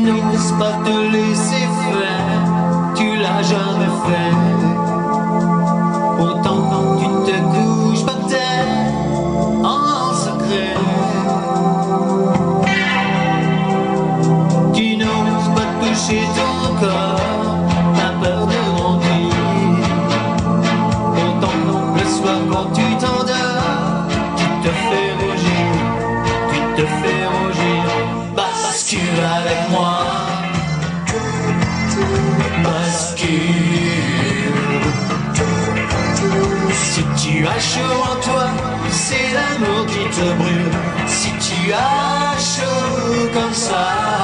n'oses pas te laisser faire, tu l'as jamais fait. Pourtant tu te couches par terre en secret. Tu n'oses pas toucher ton corps, t'as peur de grandir. Pourtant le soir quand tu t'endors, tu te fais rougir, tu te fais rougir. Bascule avec moi, bascule. Si tu as chaud en toi, c'est l'amour qui te brûle. Si tu as chaud comme ça,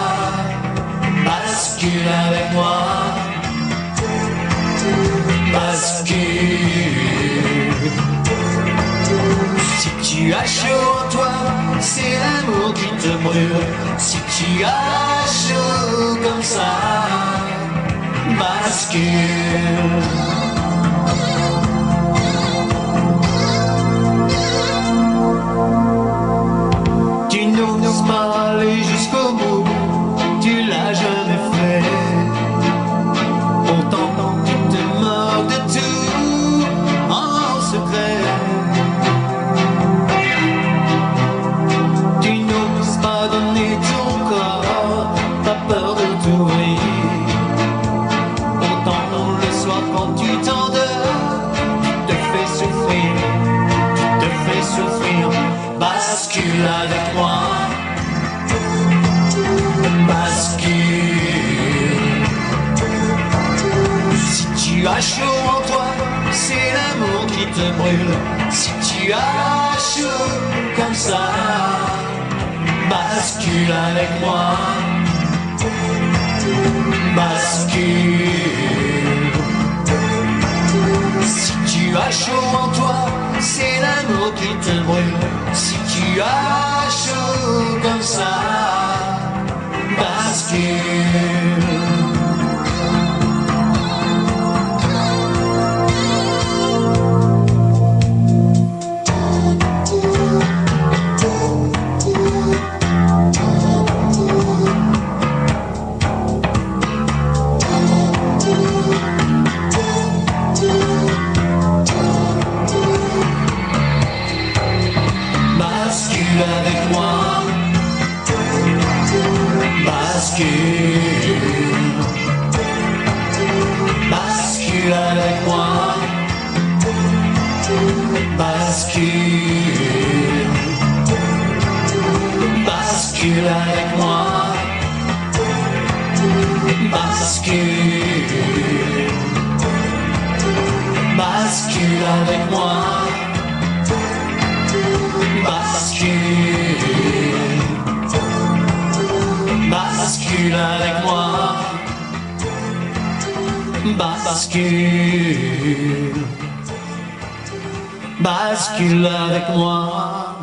bascule avec moi, bascule. Si tu as chaud en toi, c'est l'amour qui te brûle. Si tu as chaud comme ça, bascule. Tu n'oses pas aller jusqu'au bout, tu l'as jamais fait. Pourtant tu te moques de tout en secret. Tu n'oses pas donner ton corps, t'as peur de t'ouvrir. Pourtant le soir quand tu t'endors, tu te fais souffrir, tu te fais souffrir. Bascule avec moi, bascule. Si tu as chaud en toi, c'est l'amour qui te brûle. Si tu as chaud comme ça, bascule avec moi, bascule. Si tu as chaud en toi, c'est l'amour qui te brûle. Si tu as chaud comme ça, bascule. Bascule avec moi, bascule. Bascule avec moi, bascule. Bascule avec moi, bascule. Bascule avec moi, bascule. Bascule avec moi, bascule. Bascule avec moi.